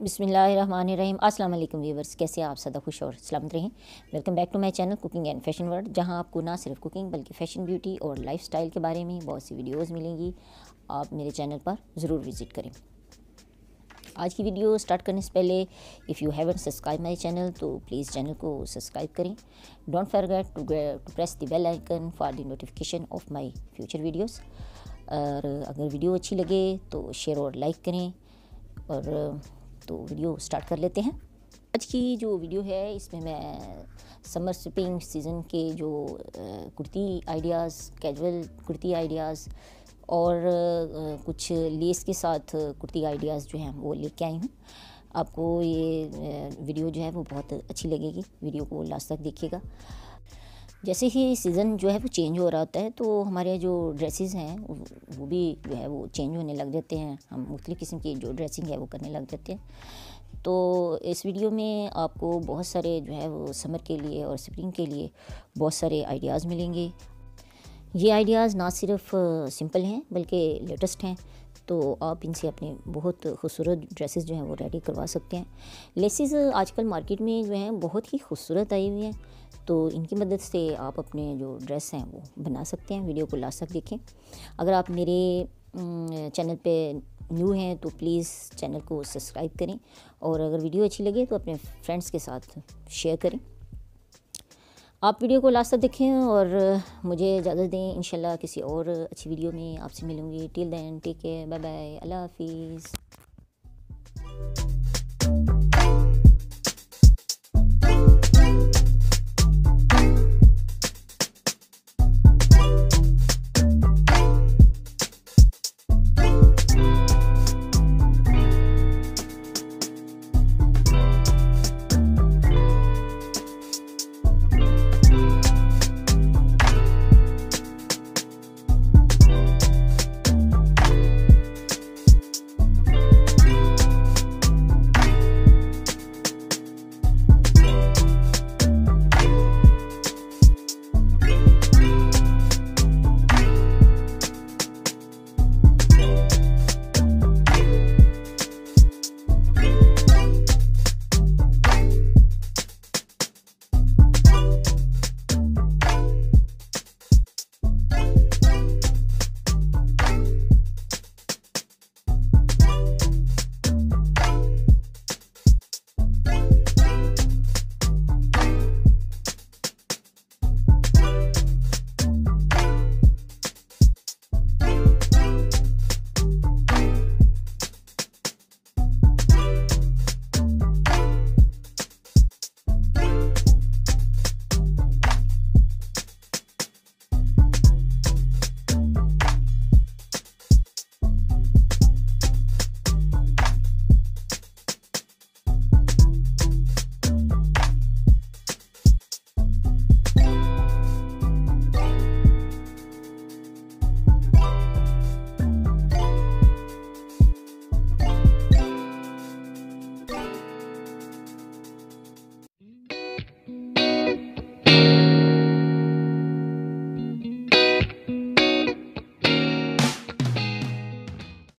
बिस्मिल्लाहिर्रहमानिर्रहीम। अस्सलाम वालेकुम व्यूवर्स, कैसे आप सदा खुश और सलामत रहें। Welcome back to my channel cooking and fashion world, जहां आपको ना सिर्फ कुकिंग बल्कि फ़ैशन, ब्यूटी और लाइफस्टाइल के बारे में बहुत सी वीडियोस मिलेंगी। आप मेरे चैनल पर ज़रूर विज़िट करें। आज की वीडियो स्टार्ट करने से पहले if you haven't subscribe my channel तो प्लीज़ चैनल को सब्सक्राइब करें। Don't forget to press the bell icon for the notification of my future videos. और अगर वीडियो अच्छी लगे तो शेयर और लाइक करें। और तो वीडियो स्टार्ट कर लेते हैं। आज की जो वीडियो है इसमें मैं समर स्पिंग सीज़न के जो kurti ideas, casual kurti ideas और कुछ लेस के साथ कुर्ती आइडियाज़ जो हैं वो लेके आई हूँ। आपको ये वीडियो जो है वो बहुत अच्छी लगेगी, वीडियो को लास्ट तक देखिएगा। जैसे ही सीज़न जो है वो चेंज हो रहा होता है तो हमारे जो ड्रेसेस हैं वो भी जो है वो चेंज होने लग जाते हैं। हम मुख्तलिफ़ किस्म की जो ड्रेसिंग है वो करने लग जाते हैं। तो इस वीडियो में आपको बहुत सारे जो है वो समर के लिए और स्प्रिंग के लिए बहुत सारे आइडियाज़ मिलेंगे। ये आइडियाज़ ना सिर्फ सिंपल हैं बल्कि लेटेस्ट हैं, तो आप इनसे अपने बहुत खूबसूरत ड्रेसेस जो हैं वो रेडी करवा सकते हैं। लेसेस आजकल मार्केट में जो हैं बहुत ही खूबसूरत आई हुई हैं, तो इनकी मदद से आप अपने जो ड्रेस हैं वो बना सकते हैं। वीडियो को लास्ट तक देखें। अगर आप मेरे चैनल पे न्यू हैं तो प्लीज़ चैनल को सब्सक्राइब करें, और अगर वीडियो अच्छी लगे तो अपने फ्रेंड्स के साथ शेयर करें। आप वीडियो को लास्ट तक देखें और मुझे इजाज़त दें। इंशाल्लाह किसी और अच्छी वीडियो में आपसे मिलूँगी। Till then take care, bye bye, अल्लाह हाफिज़।